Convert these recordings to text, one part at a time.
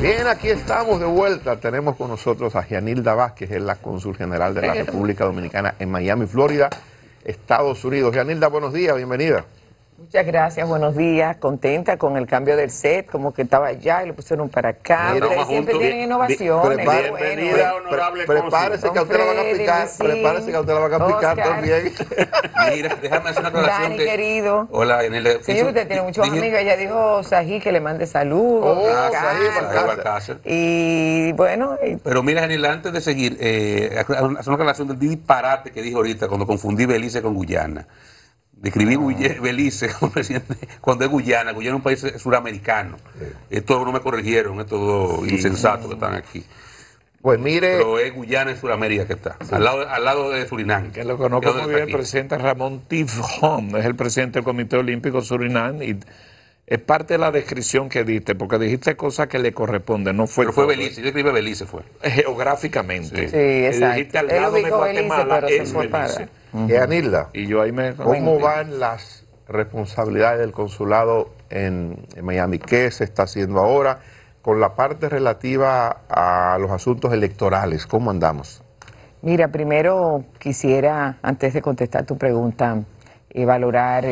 Bien, aquí estamos de vuelta. Tenemos con nosotros a Gianilda Vázquez, es la cónsul general de la República Dominicana en Miami, Florida, Estados Unidos. Gianilda, buenos días, bienvenida. Muchas gracias, buenos días. Contenta con el cambio del set, como que estaba allá y lo pusieron para acá. Ustedes siempre tienen innovaciones. Bienvenida, honorable cónsul. Prepárese que a usted la van a picar. Prepárese que a usted la van a picar también. Mira, déjame hacer una aclaración. Dani, querido. Hola, Yanela. Sí, usted tiene muchos amigos. Ella dijo Sají que le mande saludos. Sají, y bueno. Pero mira, Yanela, antes de seguir, hacer una aclaración del disparate que dijo ahorita cuando confundí Belice con Guyana. Describí Belice como presidente cuando es Guyana. Guyana es un país suramericano. Esto no me corrigieron, estos dos insensatos que están aquí. Pues mire. Pero es Guyana en Sudamérica que está, sí. al lado de Surinam. Que lo conozco muy bien, el presidente Ramón Tifón, es el presidente del Comité Olímpico Surinam y es parte de la descripción que diste, porque dijiste cosas que le corresponden, no fue. Pero fue Belice, yo escribí Belice fue. Geográficamente. Sí, exacto. Dijiste al lado de Guatemala, es Belice. Gianilda, y yo ahí me ¿cómo van las responsabilidades del consulado en Miami? ¿Qué se está haciendo ahora con la parte relativa a los asuntos electorales? ¿Cómo andamos? Mira, primero quisiera, antes de contestar tu pregunta, valorar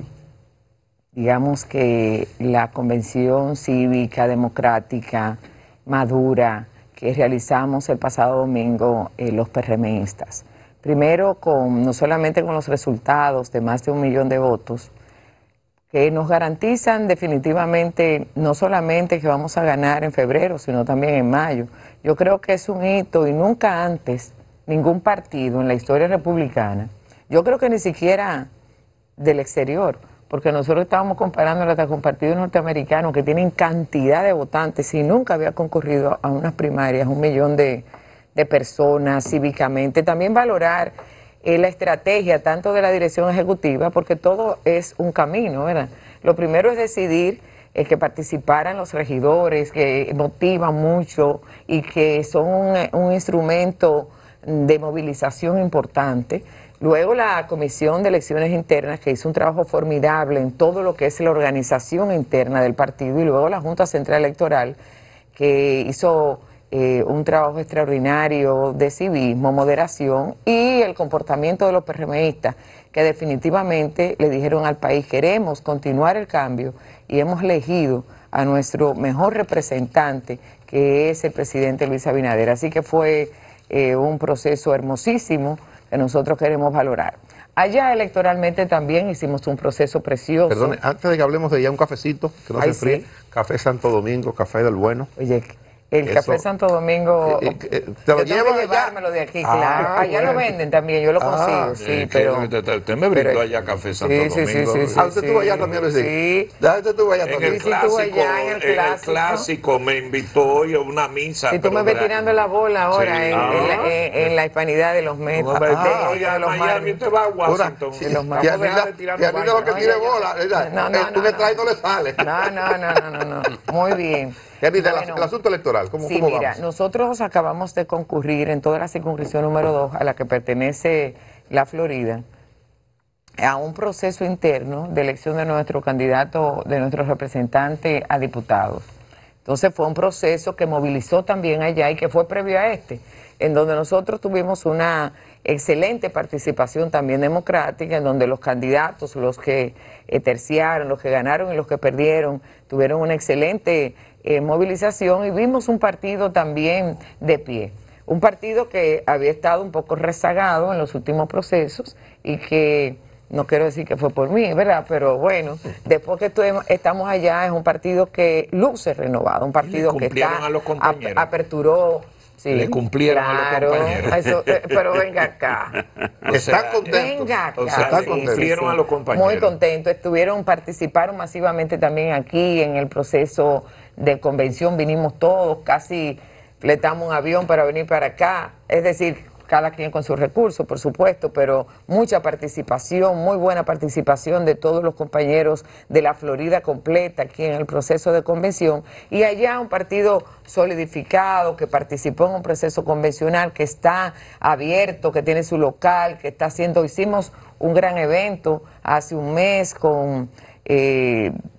digamos que la convención cívica, democrática, madura, que realizamos el pasado domingo los PRMistas. Primero, no solamente con los resultados de más de 1 millón de votos, que nos garantizan definitivamente no solamente que vamos a ganar en febrero, sino también en mayo. Yo creo que es un hito y nunca antes ningún partido en la historia republicana, yo creo que ni siquiera del exterior, porque nosotros estábamos comparando hasta con partidos norteamericanos que tienen cantidad de votantes y nunca había concurrido a unas primarias 1 millón de personas cívicamente. También valorar la estrategia tanto de la dirección ejecutiva, porque todo es un camino, ¿verdad? Lo primero es decidir que participaran los regidores, que motivan mucho y que son un instrumento de movilización importante. Luego la Comisión de Elecciones Internas, que hizo un trabajo formidable en todo lo que es la organización interna del partido, y luego la Junta Central Electoral, que hizo un trabajo extraordinario de civismo, moderación y el comportamiento de los PRMistas, que definitivamente le dijeron al país: queremos continuar el cambio y hemos elegido a nuestro mejor representante, que es el presidente Luis Abinader. Así que fue un proceso hermosísimo que nosotros queremos valorar. Allá electoralmente también hicimos un proceso precioso. Perdón, antes de que hablemos de ya un cafecito, que no se enfríe, sí. Café Santo Domingo, café del bueno. Oye, el Café Santo Domingo, te lo llevas allá. Llevármelo de aquí, claro. Allá lo venden también, yo lo consigo, sí, pero... Usted me brindó allá Café Santo Domingo. Sí. Usted estuvo allá también, sí. Usted estuvo allá también. En el clásico me invitó a una misa. Si tú me ves tirando la bola ahora en la hispanidad de los metros. Miami usted va a Washington. Y a mí lo que tire bola, un extraño no le sale. No. Muy bien. El asunto electoral, ¿cómo mira, vamos? Nosotros acabamos de concurrir en toda la circunscripción número 2 a la que pertenece la Florida a un proceso interno de elección de nuestro candidato, de nuestro representante a diputados. Entonces fue un proceso que movilizó también allá y que fue previo a en donde nosotros tuvimos una excelente participación también democrática, en donde los candidatos, los que terciaron, los que ganaron y los que perdieron, tuvieron una excelente movilización, y vimos un partido también de pie. Un partido que había estado un poco rezagado en los últimos procesos y que, no quiero decir que fue por mí, ¿verdad? Pero bueno, después que estamos allá, es un partido que luce renovado, un partido que aperturó. Sí, le cumplieron a los compañeros. Eso, pero venga acá. Están contentos. Venga acá. Están cumplieron a los compañeros. Muy contentos. Participaron masivamente también aquí en el proceso de convención. Vinimos todos, casi fletamos un avión para venir para acá. Es decir, cada quien con sus recursos, por supuesto, pero mucha participación, muy buena participación de todos los compañeros de la Florida completa aquí en el proceso de convención, y allá un partido solidificado que participó en un proceso convencional que está abierto, que tiene su local, que está haciendo, hicimos un gran evento hace un mes con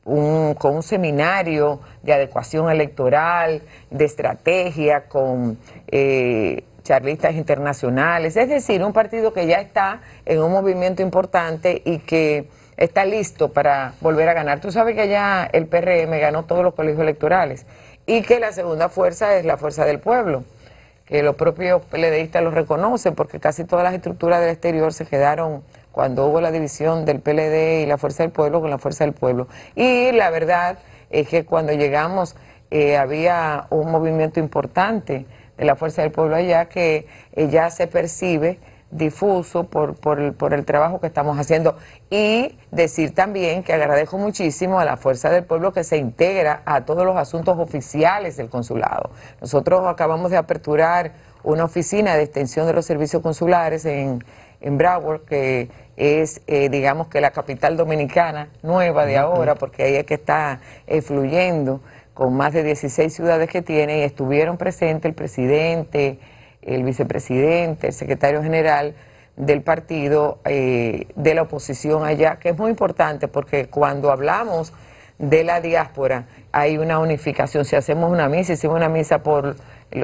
con un seminario de adecuación electoral, de estrategia, con charlistas internacionales, es decir, un partido que ya está en un movimiento importante y que está listo para volver a ganar. Tú sabes que ya el PRM ganó todos los colegios electorales y que la segunda fuerza es la fuerza del pueblo, que los propios PLDistas lo reconocen porque casi todas las estructuras del exterior se quedaron cuando hubo la división del PLD y la fuerza del pueblo con la fuerza del pueblo. Y la verdad es que cuando llegamos había un movimiento importante de la fuerza del pueblo allá que ya se percibe difuso por el trabajo que estamos haciendo. Y decir también que agradezco muchísimo a la Fuerza del Pueblo que se integra a todos los asuntos oficiales del consulado. Nosotros acabamos de aperturar una oficina de extensión de los servicios consulares en Broward, que es, digamos que la capital dominicana nueva de ahora, porque ahí es que está fluyendo con más de 16 ciudades que tiene, y estuvieron presentes el presidente, el vicepresidente, el secretario general del partido de la oposición allá, que es muy importante porque cuando hablamos de la diáspora hay una unificación. Si hacemos una misa, hicimos una misa por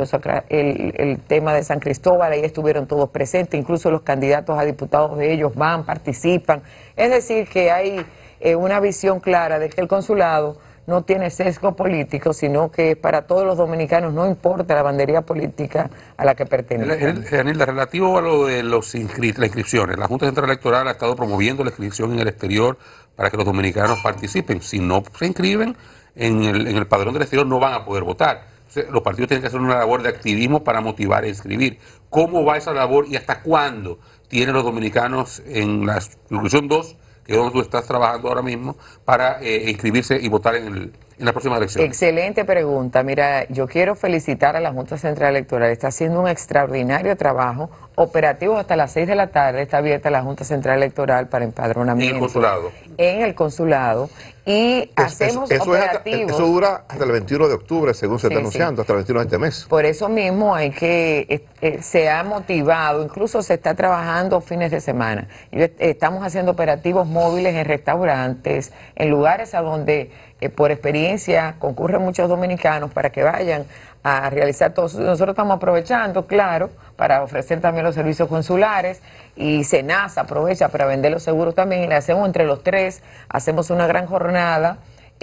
el tema de San Cristóbal, ahí estuvieron todos presentes, incluso los candidatos a diputados de ellos van, participan. Es decir, que hay una visión clara de que el consulado no tiene sesgo político, sino que para todos los dominicanos, no importa la bandería política a la que pertenecen. Janilda, relativo a lo de las inscripciones, la Junta Central Electoral ha estado promoviendo la inscripción en el exterior para que los dominicanos participen. Si no se inscriben en el padrón del exterior, no van a poder votar. Entonces, los partidos tienen que hacer una labor de activismo para motivar e inscribir. ¿Cómo va esa labor y hasta cuándo tienen los dominicanos en la inscripción 2, que es donde tú estás trabajando ahora mismo, para inscribirse y votar en la próxima elección? Excelente pregunta. Mira, yo quiero felicitar a la Junta Central Electoral. Está haciendo un extraordinario trabajo operativo hasta las 6 de la tarde. Está abierta la Junta Central Electoral para empadronamiento. En el consulado. En el consulado. Y hacemos operativos. Eso dura hasta el 21 de octubre, según se está anunciando, sí, hasta el 21 de este mes. Por eso mismo hay que, se ha motivado, incluso se está trabajando fines de semana. Estamos haciendo operativos móviles en restaurantes, en lugares a donde por experiencia concurren muchos dominicanos para que vayan a realizar todo. Nosotros estamos aprovechando, claro, para ofrecer también los servicios consulares, y SENASA aprovecha para vender los seguros también, y le hacemos entre los tres, hacemos una gran jornada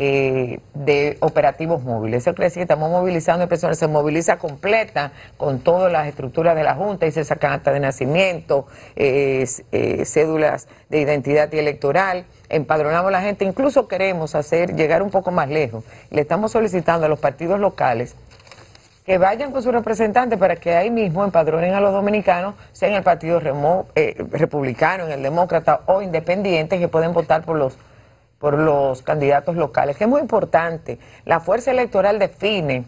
de operativos móviles. Eso quiere decir que estamos movilizando el personal, se moviliza completa con todas las estructuras de la Junta y se sacan actas de nacimiento, cédulas de identidad y electoral, empadronamos a la gente, incluso queremos llegar un poco más lejos. Le estamos solicitando a los partidos locales que vayan con su representante para que ahí mismo empadronen a los dominicanos, sea en el partido republicano, en el demócrata o independientes, que pueden votar por los candidatos locales, que es muy importante. La fuerza electoral define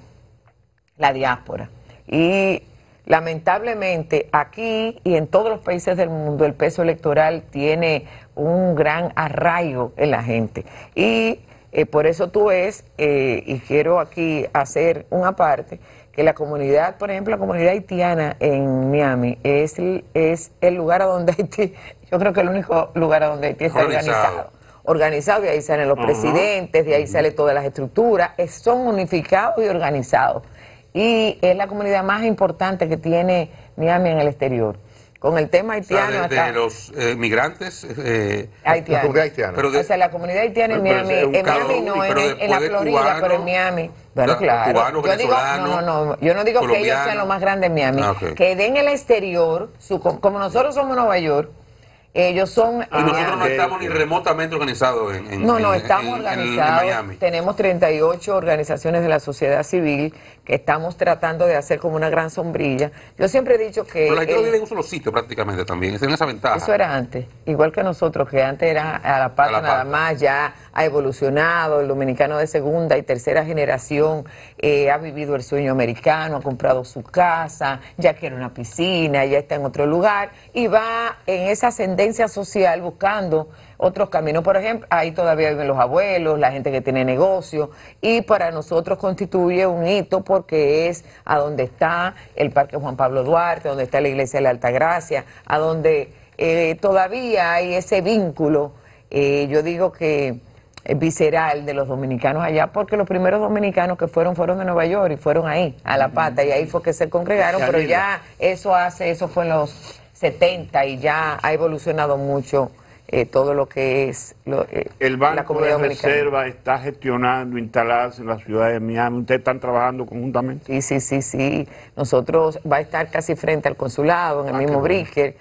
la diáspora y lamentablemente aquí y en todos los países del mundo el peso electoral tiene un gran arraigo en la gente. Y por eso tú ves, y quiero aquí hacer una parte, que la comunidad, por ejemplo, la comunidad haitiana en Miami es el lugar a donde Haití, yo creo que el único lugar a donde Haití está organizado, de ahí salen los presidentes, de ahí salen todas las estructuras, son unificados y organizados. Y es la comunidad más importante que tiene Miami en el exterior. Con el tema haitiano. O sea, de los migrantes haitianos. O sea, la comunidad haitiana en Miami, en Miami no, en la Florida, cubano, pero en Miami. Bueno, claro. Cubano, yo digo, yo no digo que ellos sean lo más grande en Miami. Que den el exterior, como nosotros somos Nueva York, ellos son... Y nosotros no estamos ni remotamente organizados No, estamos organizados. En Miami. Tenemos 38 organizaciones de la sociedad civil que estamos tratando de hacer como una gran sombrilla. Yo siempre he dicho que... Pero la gente vive en un solo sitio prácticamente también, esa es esa ventaja. Eso era antes, igual que nosotros, que antes era a la parte nada más, ya ha evolucionado, el dominicano de segunda y tercera generación ha vivido el sueño americano, ha comprado su casa, ya quiere una piscina, ya está en otro lugar y va en esa ascendencia social buscando otros caminos. Por ejemplo, ahí todavía viven los abuelos, la gente que tiene negocio, y para nosotros constituye un hito porque es a donde está el Parque Juan Pablo Duarte, donde está la Iglesia de la Altagracia, a donde todavía hay ese vínculo. Yo digo que visceral de los dominicanos allá, porque los primeros dominicanos que fueron de Nueva York y fueron ahí, a La Pata, y ahí fue que se congregaron, pero ya eso fue en los 70 y ya ha evolucionado mucho todo lo que es el la Banco comunidad de dominicana. Reserva está gestionando instalarse en la ciudad de Miami. ¿Ustedes están trabajando conjuntamente? Sí. Nosotros va a estar casi frente al consulado, en el mismo Brickell.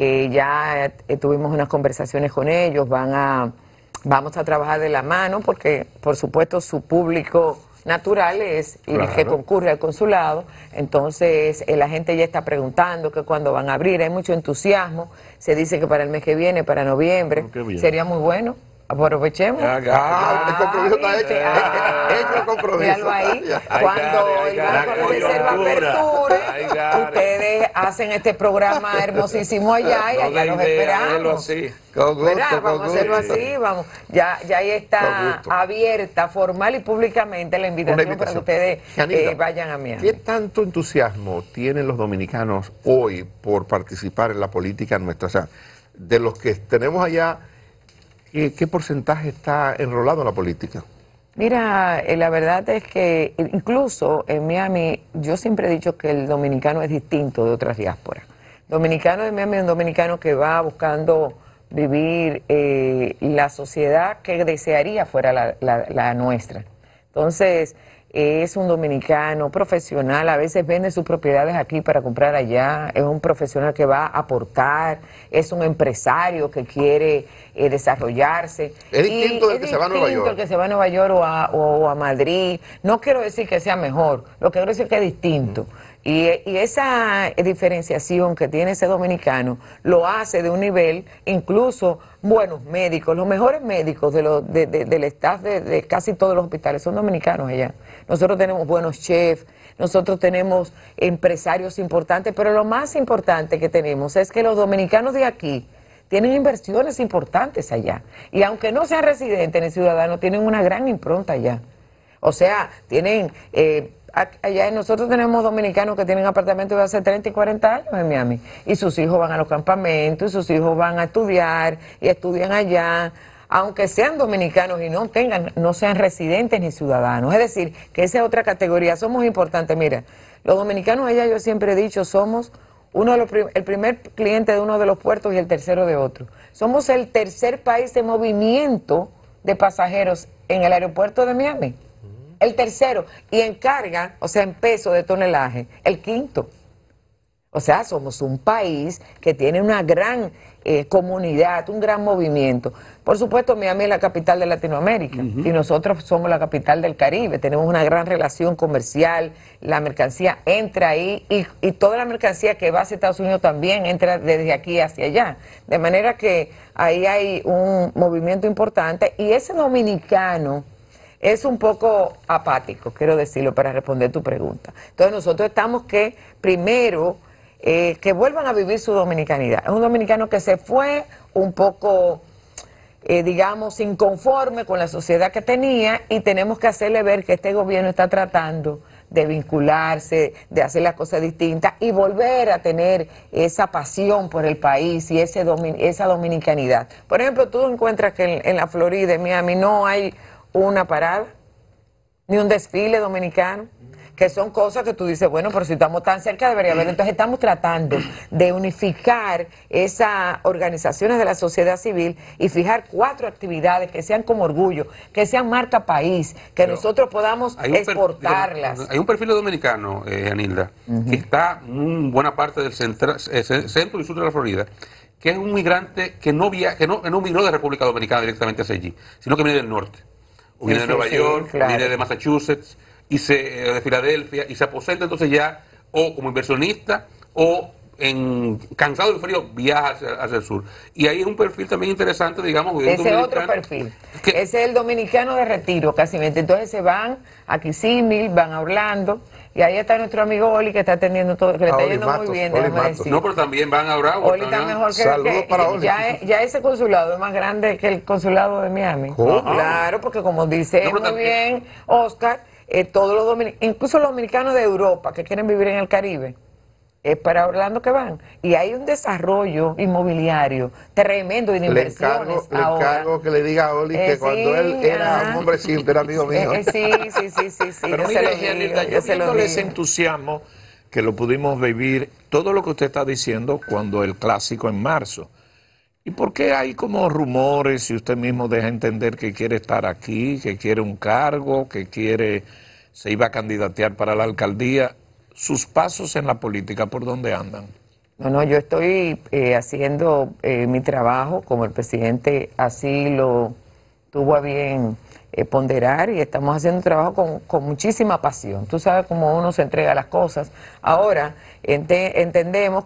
Ya tuvimos unas conversaciones con ellos, vamos a trabajar de la mano porque, por supuesto, su público natural es el que concurre al consulado. Entonces, la gente ya está preguntando que cuándo van a abrir. Hay mucho entusiasmo. Se dice que para el mes que viene, para noviembre, sería muy bueno. Aprovechemos. El compromiso está hecho. Hecho el compromiso. Míralo ahí. Cuando el Banco de Reserva aperture, ustedes hacen este programa hermosísimo allá y allá los esperamos. Con gusto, Vamos a hacerlo así, vamos. Ya ahí está abierta formal y públicamente la invitación para que ustedes vayan a Miami. ¿Qué tanto entusiasmo tienen los dominicanos hoy por participar en la política nuestra? O sea, de los que tenemos allá, ¿qué porcentaje está enrolado en la política? Mira, la verdad es que incluso en Miami yo siempre he dicho que el dominicano es distinto de otras diásporas. Dominicano de Miami es un dominicano que va buscando vivir la sociedad que desearía fuera la nuestra. Entonces, es un dominicano profesional, a veces vende sus propiedades aquí para comprar allá, es un profesional que va a aportar, es un empresario que quiere desarrollarse. Es distinto del que se va a Nueva York. El que se va a Nueva York o a Madrid. No quiero decir que sea mejor, lo que quiero decir es que es distinto. Y esa diferenciación que tiene ese dominicano lo hace de un nivel, incluso buenos médicos, los mejores médicos del staff de casi todos los hospitales son dominicanos allá. Nosotros tenemos buenos chefs, nosotros tenemos empresarios importantes, pero lo más importante que tenemos es que los dominicanos de aquí tienen inversiones importantes allá. Y aunque no sean residentes ni ciudadanos, tienen una gran impronta allá. O sea, tienen... allá nosotros tenemos dominicanos que tienen apartamentos de hace 30 y 40 años en Miami y sus hijos van a los campamentos y sus hijos van a estudiar y estudian allá, aunque sean dominicanos y no sean residentes ni ciudadanos. Es decir, que esa es otra categoría, somos importantes. Mira, los dominicanos allá, yo siempre he dicho, somos el primer cliente de uno de los puertos y el tercero de otro. Somos el tercer país de movimiento de pasajeros en el aeropuerto de Miami. El tercero, y en carga, o sea, en peso de tonelaje, el quinto. O sea, somos un país que tiene una gran comunidad, un gran movimiento. Por supuesto, Miami es la capital de Latinoamérica y nosotros somos la capital del Caribe. Tenemos una gran relación comercial, la mercancía entra ahí y toda la mercancía que va hacia Estados Unidos también entra desde aquí hacia allá. De manera que ahí hay un movimiento importante y ese dominicano es un poco apático, quiero decirlo, para responder tu pregunta. Entonces nosotros estamos que primero que vuelvan a vivir su dominicanidad. Es un dominicano que se fue un poco, digamos, inconforme con la sociedad que tenía y tenemos que hacerle ver que este gobierno está tratando de vincularse, de hacer las cosas distintas y volver a tener esa pasión por el país y esa dominicanidad. Por ejemplo, tú encuentras que en la Florida, en Miami, no hay una parada, ni un desfile dominicano, que son cosas que tú dices, bueno, pero si estamos tan cerca debería haber. Entonces estamos tratando de unificar esas organizaciones de la sociedad civil y fijar 4 actividades que sean como orgullo, que sean marca país, que pero nosotros podamos exportarlas. Hay un perfil dominicano, Anilda, que está en buena parte del centro y sur de la Florida, que es un migrante que no migró de República Dominicana directamente hacia allí, sino que viene del norte. Viene de Nueva York, claro. Viene de Massachusetts, de Filadelfia, y se aposenta entonces ya, o como inversionista, o cansado del frío, viaja hacia el sur. Y ahí es un perfil también interesante, digamos. Ese es otro perfil. Ese es el dominicano de retiro, casi. Entonces se van a Kissimmee, van a Orlando, y ahí está nuestro amigo Oli que está atendiendo todo, que le está yendo muy bien, déjame decir. No, pero también van a Bravo. Oli está mejor que ya ese consulado es más grande que el consulado de Miami. Claro, porque como dice muy bien Oscar, todos los incluso los dominicanos de Europa que quieren vivir en el Caribe, para Orlando que van. Y hay un desarrollo inmobiliario tremendo y de inversiones le encargo que le diga a Oli que cuando él era un hombre simple, era amigo mío. Sí. Pero yo mire, se lo Gianilda, digo, yo se lo viéndole ese digo. entusiasmo que lo pudimos vivir, todo lo que usted está diciendo cuando el clásico en marzo. ¿Y por qué hay como rumores, si usted mismo deja entender que quiere estar aquí, que quiere un cargo, se iba a candidatear para la alcaldía? ¿Sus pasos en la política por dónde andan? No, yo estoy haciendo mi trabajo como el presidente así lo tuvo a bien ponderar, y estamos haciendo un trabajo con muchísima pasión. Tú sabes cómo uno se entrega a las cosas. Ahora entendimos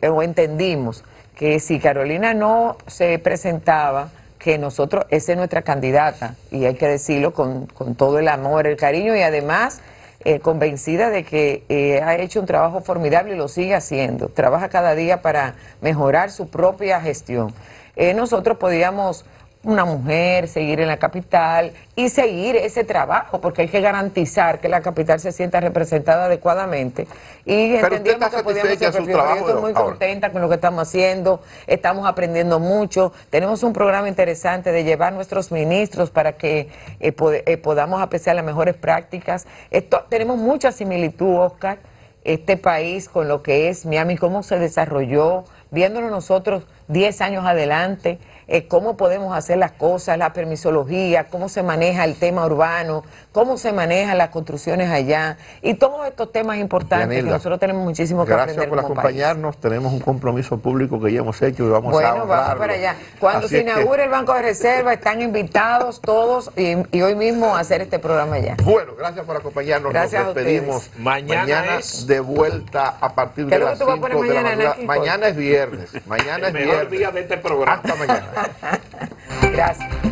que si Carolina no se presentaba, que nosotros, esa es nuestra candidata, y hay que decirlo con todo el amor, el cariño, y además convencida de que ha hecho un trabajo formidable y lo sigue haciendo. Trabaja cada día para mejorar su propia gestión. Nosotros podíamos, una mujer, seguir en la capital y seguir ese trabajo, porque hay que garantizar que la capital se sienta representada adecuadamente. Y Pero entendíamos que podíamos ser su perfil. trabajo. Yo estoy muy contenta con lo que estamos haciendo, estamos aprendiendo mucho, tenemos un programa interesante de llevar nuestros ministros para que podamos apreciar las mejores prácticas. Tenemos mucha similitud, Oscar, este país con lo que es Miami, cómo se desarrolló, viéndolo nosotros 10 años adelante, cómo podemos hacer las cosas, la permisología, cómo se maneja el tema urbano, cómo se manejan las construcciones allá, y todos estos temas importantes Gianilda, que nosotros tenemos muchísimo que aprender. Gracias por como acompañarnos, tenemos un compromiso público que ya hemos hecho y vamos a Bueno, honrarlo. vamos para allá. Cuando se inaugure el Banco de Reserva, están invitados todos y hoy mismo a hacer este programa ya. Bueno, gracias por acompañarnos. Gracias Nos despedimos. a ustedes. Mañana es de vuelta a partir ¿Qué de es lo las que tú vas a 5 poner de la mañana, madrugada. Naki? Mañana es viernes. Mañana es el mejor viernes. día de este programa. Hasta mañana. Gracias.